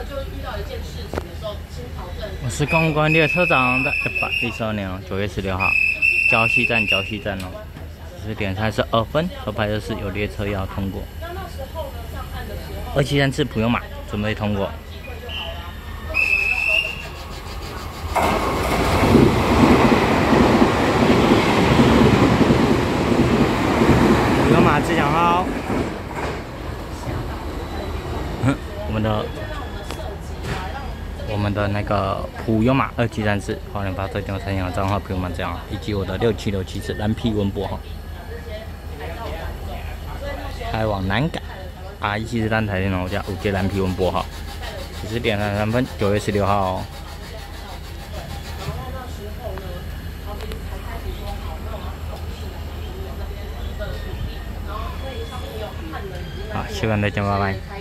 我是公关列车长的112年哦，9月16号，礁溪站哦，10点32分，合牌的是有列车要通过。273次普悠玛准备通过。普悠玛自强号，我们的那个普悠玛273次，花莲发射电话参考账号普悠玛这样，以及我的6767次蓝皮文博哈，开往南港，174站台电楼加5街蓝皮文博哈，10点33分，9月16号哦。好，希望大家拜拜。